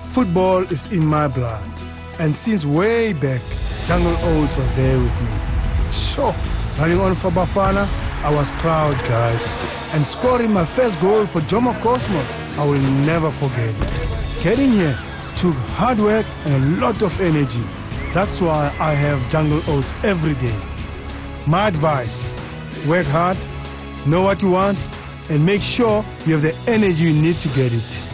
Football is in my blood, and since way back, Jungle Oats was there with me. So, running on for Bafana, I was proud, guys. And scoring my first goal for Jomo Cosmos, I will never forget it. Getting here took hard work and a lot of energy. That's why I have Jungle Oats every day. My advice, work hard, know what you want, and make sure you have the energy you need to get it.